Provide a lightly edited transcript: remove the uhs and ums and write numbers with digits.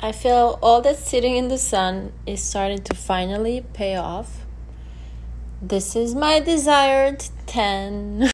I feel all that sitting in the sun is starting to finally pay off. This is my desired 10.